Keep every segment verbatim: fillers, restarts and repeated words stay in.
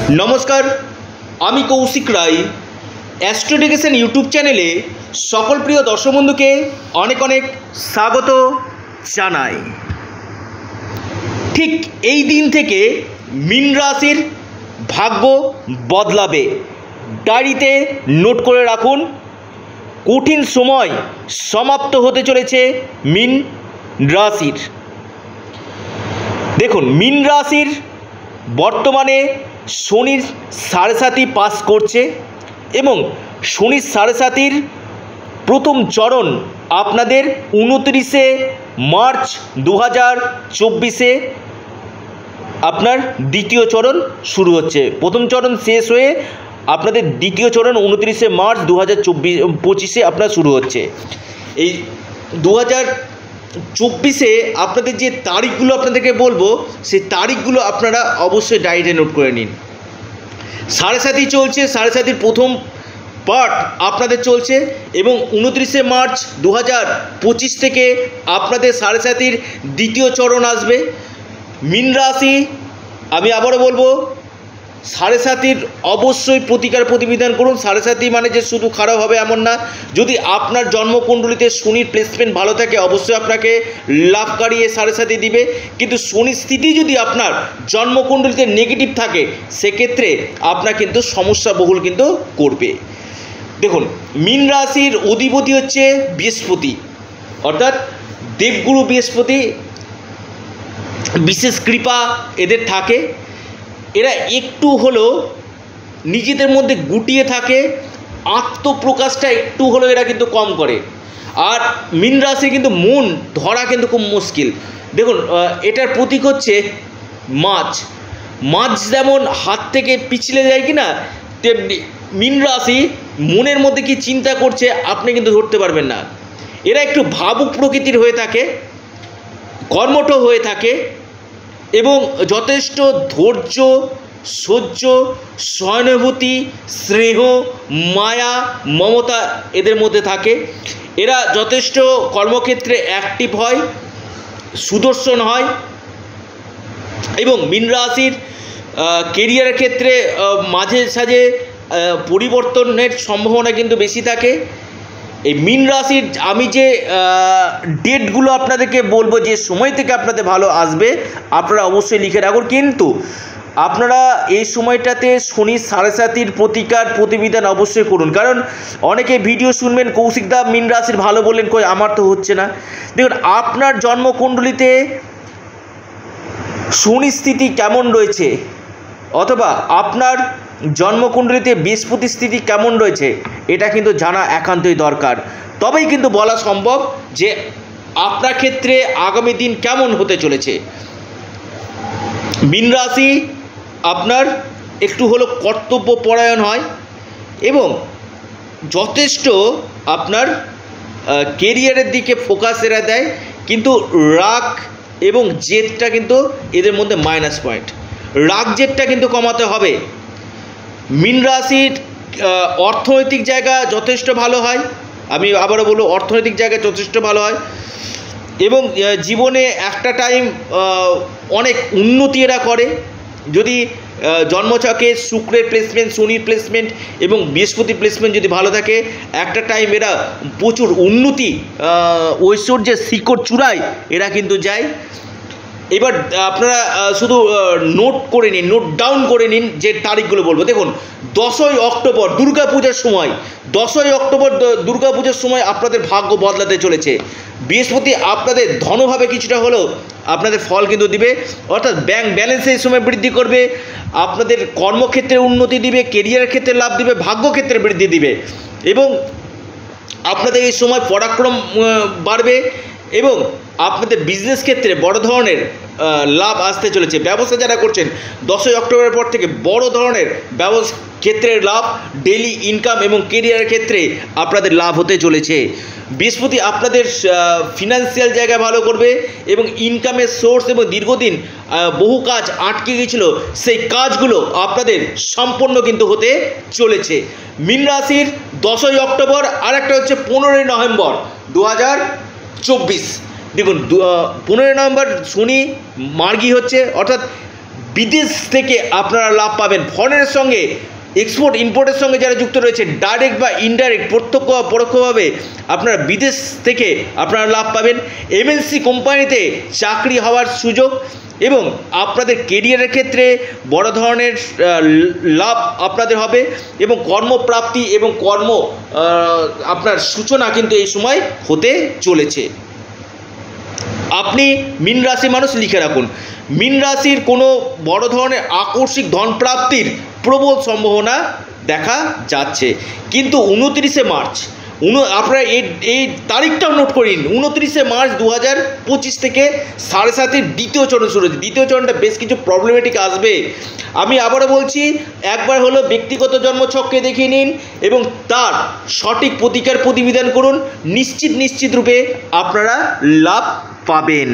নমস্কার, আমি Koushik Roy. Astro education YouTube চ্যানেলে সকল প্রিয় দর্শক বন্ধুকে অনেক অনেক স্বাগত জানাই। ঠিক এই দিন থেকে মীন রাশির ভাগ্য বদলাবে। ডায়েরিতে নোট করে রাখুন, কঠিন সময় সমাপ্ত হতে চলেছে মীন রাশির। দেখুন, মীন রাশির বর্তমানে শনির সাড়ে সাতি পাস করছে এবং শনির সাড়ে সাতির প্রথম চরণ আপনাদের উনত্রিশে মার্চ দু হাজার চব্বিশে আপনার দ্বিতীয় চরণ শুরু হচ্ছে। প্রথম চরণ শেষ হয়ে আপনাদের দ্বিতীয় চরণ উনত্রিশে মার্চ দু হাজার চব্বিশ পঁচিশে আপনার শুরু হচ্ছে। এই দু হাজার চব্বিশে আপনাদের যে তারিখগুলো আপনাদেরকে বলবো, সেই তারিখগুলো আপনারা অবশ্যই ডায়েরিতে নোট করে নিন। সাড়ে সাতি চলছে, সাড়ে সাতির প্রথম পার্ট আপনাদের চলছে এবং উনত্রিশে মার্চ দু হাজার পঁচিশ থেকে আপনাদের সাড়ে সাতির দ্বিতীয় চরণ আসবে। মীন রাশি, আমি আবারও বলবো, সাড়ে সাতির অবশ্যই প্রতিকার প্রতিবিধান করুন। সাড়ে সাতি মানে যে শুধু খারাপ হবে এমন না। যদি আপনার জন্মকুণ্ডলিতে শনির প্লেসমেন্ট ভালো থাকে, অবশ্যই আপনাকে লাভকারী এ সাড়ে সাতি দিবে। কিন্তু শনির স্থিতি যদি আপনার জন্মকুণ্ডলিতে নেগেটিভ থাকে, সেক্ষেত্রে আপনার কিন্তু সমস্যা বহুল কিন্তু করবে। দেখুন, মীন রাশির অধিপতি হচ্ছে বৃহস্পতি, অর্থাৎ দেবগুরু বৃহস্পতি। বিশেষ কৃপা এদের থাকে। এরা একটু হলেও নিজেদের মধ্যে গুটিয়ে থাকে, আত্মপ্রকাশটা একটু হলেও এরা কিন্তু কম করে। আর মীন রাশি কিন্তু মন ধরা কিন্তু খুব মুশকিল। দেখুন, এটার প্রতীক হচ্ছে মাছ। মাছ যেমন হাত থেকে পিছলে যায় কি না, তেমনি মীন রাশি মনের মধ্যে কি চিন্তা করছে আপনি কিন্তু ধরতে পারবেন না। এরা একটু ভাবুক প্রকৃতির হয়ে থাকে, কর্মঠ হয়ে থাকে এবং যথেষ্ট ধৈর্য, সহ্য, সহানুভূতি, স্নেহ, মায়া, মমতা এদের মধ্যে থাকে। এরা যথেষ্ট কর্মক্ষেত্রে অ্যাক্টিভ হয়, সুদর্শন হয় এবং মীন রাশির কেরিয়ারের ক্ষেত্রে মাঝে সাঝে পরিবর্তনের সম্ভাবনা কিন্তু বেশি থাকে। এই মীন রাশির আমি যে ডেটগুলো আপনাদেরকে বলবো, যে সময় থেকে আপনাদের ভালো আসবে, আপনারা অবশ্যই লিখে রাখুন। কিন্তু আপনারা এই সময়টাতে শনি সাড়ে সাতির প্রতিকার প্রতিবিধান অবশ্যই করুন। কারণ অনেকে ভিডিও শুনবেন, কৌশিকদা মীন রাশির ভালো বললেন, কই আমার তো হচ্ছে না। দেখুন, আপনার জন্মকুণ্ডলিতে শনি স্থিতি কেমন রয়েছে, অথবা আপনার জন্মকুণ্ডলিতে বৃহস্পতি স্থিতি কেমন রয়েছে, এটা কিন্তু জানা একান্তই দরকার। তবেই কিন্তু বলা সম্ভব যে আপনার ক্ষেত্রে আগামী দিন কেমন হতে চলেছে। মীন রাশি আপনার একটু হলো কর্তব্য পরায়ণ হয় এবং যথেষ্ট আপনার কেরিয়ারের দিকে ফোকাস এরা দেয়। কিন্তু রাগ এবং জেদটা কিন্তু এদের মধ্যে মাইনাস পয়েন্ট। রাগ জেদটা কিন্তু কমাতে হবে। মীন রাশির অর্থনৈতিক জায়গা যথেষ্ট ভালো হয়। আমি আবারও বলবো, অর্থনৈতিক জায়গা যথেষ্ট ভালো হয় এবং জীবনে একটা টাইম অনেক উন্নতি এরা করে। যদি জন্মছকে শুক্রের প্লেসমেন্ট, শনির প্লেসমেন্ট এবং বৃহস্পতির প্লেসমেন্ট যদি ভালো থাকে, একটা টাইম এরা প্রচুর উন্নতি, ঐশ্বর্যের শিখর চূড়ায় এরা কিন্তু যায়। এবার আপনারা শুধু নোট করে নিন, নোট ডাউন করে নিন যে তারিখগুলো বলবো। দেখুন, দশই অক্টোবর দুর্গা পূজার সময়, দশই অক্টোবর দুর্গা পূজার সময় আপনাদের ভাগ্য বদলাতে চলেছে। বৃহস্পতি আপনাদের ধনভাবে কিছুটা হলেও আপনাদের ফল কিন্তু দিবে, অর্থাৎ ব্যাংক ব্যালেন্সে এই সময় বৃদ্ধি করবে, আপনাদের কর্মক্ষেত্রে উন্নতি দিবে, কেরিয়ারের ক্ষেত্রে লাভ দিবে, ভাগ্যক্ষেত্রে বৃদ্ধি দিবে এবং আপনাদের এই সময় পরাক্রম বাড়বে এবং আপনাদের বিজনেস ক্ষেত্রে বড় ধরনের লাভ আসতে চলেছে। ব্যবসা যারা করছেন, দশই অক্টোবরের পর থেকে বড় ধরনের ব্যবসা ক্ষেত্রের লাভ, ডেইলি ইনকাম এবং কেরিয়ারের ক্ষেত্রে আপনাদের লাভ হতে চলেছে। বৃহস্পতি আপনাদের ফিনান্সিয়াল জায়গা ভালো করবে এবং ইনকামের সোর্স এবং দীর্ঘদিন বহু কাজ আটকে গিয়েছিল, সেই কাজগুলো আপনাদের সম্পন্ন কিন্তু হতে চলেছে। মীন রাশির দশই অক্টোবর, আর একটা হচ্ছে পনেরোই নভেম্বর দু হাজার চব্বিশ। দেখুন, পনেরোই নভেম্বর শনি মার্গী হচ্ছে, অর্থাৎ বিদেশ থেকে আপনারা লাভ পাবেন। ফরেনের সঙ্গে এক্সপোর্ট ইম্পোর্টের সঙ্গে যারা যুক্ত রয়েছে, ডাইরেক্ট বা ইনডাইরেক্ট, প্রত্যক্ষ বা পরোক্ষভাবে আপনারা বিদেশ থেকে আপনারা লাভ পাবেন। এমএনসি কোম্পানিতে চাকরি হওয়ার সুযোগ এবং আপনাদের কেরিয়ারের ক্ষেত্রে বড় ধরনের লাভ আপনাদের হবে এবং কর্মপ্রাপ্তি এবং কর্ম আপনার সূচনা কিন্তু এই সময় হতে চলেছে। আপনি মীন রাশি মানুষ লিখে রাখুন, মীন রাশির কোনো বড় ধরনের আকস্মিক ধনপ্রাপ্তির প্রবল সম্ভাবনা দেখা যাচ্ছে। কিন্তু উনত্রিশে মার্চ উন আপনারা এই এই তারিখটাও নোট করিন, উনত্রিশে মার্চ দু হাজার পঁচিশ থেকে সাড়ে সাতের দ্বিতীয় চরণ শুরু হচ্ছে। দ্বিতীয় চরণটা বেশ কিছু প্রবলেমেটিক আসবে। আমি আবারও বলছি, একবার হলো ব্যক্তিগত জন্মছককে দেখিয়ে নিন এবং তার সঠিক প্রতিকার প্রতিবিধান করুন, নিশ্চিত নিশ্চিত রূপে আপনারা লাভ পাবেন।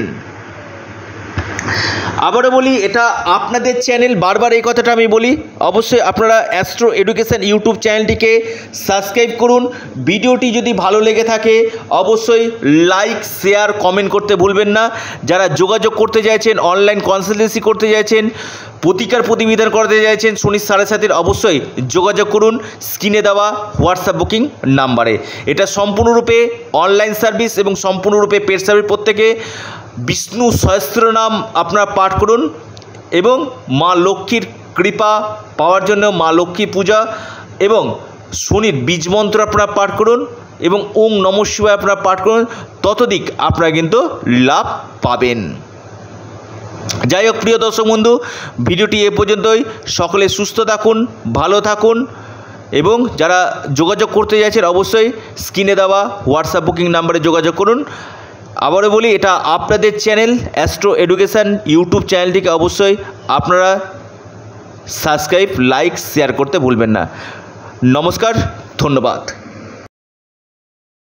আবারও বলি, এটা আপনাদের চ্যানেল, বারবার এই কথাটা আমি বলি, অবশ্যই আপনারা অ্যাস্ট্রো এডুকেশন ইউটিউব চ্যানেলটিকে সাবস্ক্রাইব করুন। ভিডিওটি যদি ভালো লেগে থাকে অবশ্যই লাইক, শেয়ার, কমেন্ট করতে ভুলবেন না। যারা যোগাযোগ করতে চাইছেন, অনলাইন কনসালটেন্সি করতে চাইছেন, প্রতিকার প্রতিবিধান করতে চাইছেন শনি সাড়ে সাতের, অবশ্যই যোগাযোগ করুন স্ক্রিনে দেওয়া হোয়াটসঅ্যাপ বুকিং নাম্বারে। এটা সম্পূর্ণরূপে অনলাইন সার্ভিস এবং সম্পূর্ণরূপে পেড সার্ভিস। প্রত্যেকে বিষ্ণু সহস্রনাম আপনারা পাঠ করুন এবং মা লক্ষ্মীর কৃপা পাওয়ার জন্য মা লক্ষ্মী পূজা এবং শনির বীজ মন্ত্র আপনারা পাঠ করুন এবং ওং নমঃ শিবায় আপনারা পাঠ করুন, ততোধিক আপনারা কিন্তু লাভ পাবেন। যাই হোক প্রিয় দর্শক বন্ধু, ভিডিওটি এ পর্যন্তই। সকলে সুস্থ থাকুন, ভালো থাকুন এবং যারা যোগাযোগ করতে চাইছেন অবশ্যই স্ক্রিনে দেওয়া হোয়াটসঅ্যাপ বুকিং নাম্বারে যোগাযোগ করুন। আবারও বলি, এটা আপনাদের চ্যানেল অ্যাস্ট্রো এডুকেশন ইউটিউব চ্যানেলটিকে অবশ্যই আপনারা সাবস্ক্রাইব, লাইক, শেয়ার করতে ভুলবেন না। নমস্কার, ধন্যবাদ।